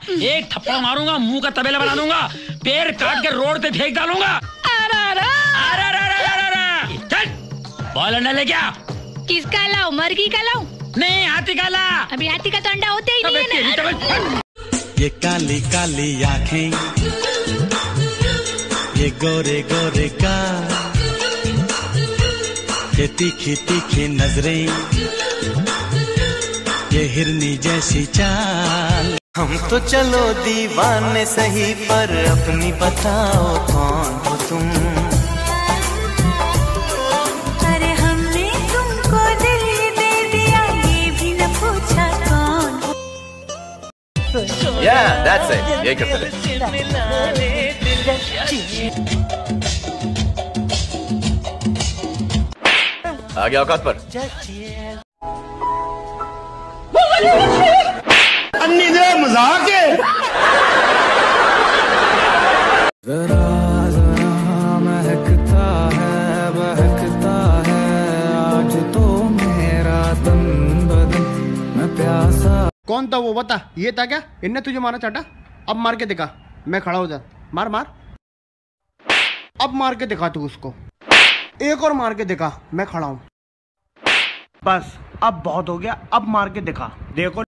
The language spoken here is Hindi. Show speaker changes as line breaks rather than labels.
एक थप्पड़ मारूंगा, मुंह का तबेला बना दूंगा, पैर काट के रोड पे फेंक डालूंगा। चल बॉल अंडा ले क्या?
किसका लाऊं? मर्गी का लाऊं?
नहीं, हाथी का ला।
अभी हाथी का तो अंडा होते ही नहीं है ना।
ये काली काली आँखें, ये गोरे गोरे का, ये तीखी तीखी नजरें, ये हिरनी जैसी चाल। हम तो चलो दीवाने सही, पर अपनी बताओ कौन हो तुम?
अरे हमने तुमको दिल दे दिया, ये भी न पूछा कौन हो।
Yeah, that's it. यही करते रहे। आ गया औकात पर।
अन्नी दे मजाक है।
जरा जरा महकता है आज तो मेरा तन बदन, मैं प्यासा।
कौन था वो बता? ये था क्या? इनने तुझे मारा चाटा? अब मार के दिखा, मैं खड़ा हो जा। मार मार, अब मार के दिखा तू उसको। एक और मार के दिखा, मैं खड़ा हूं। बस अब बहुत हो गया, अब मार के दिखा। देखो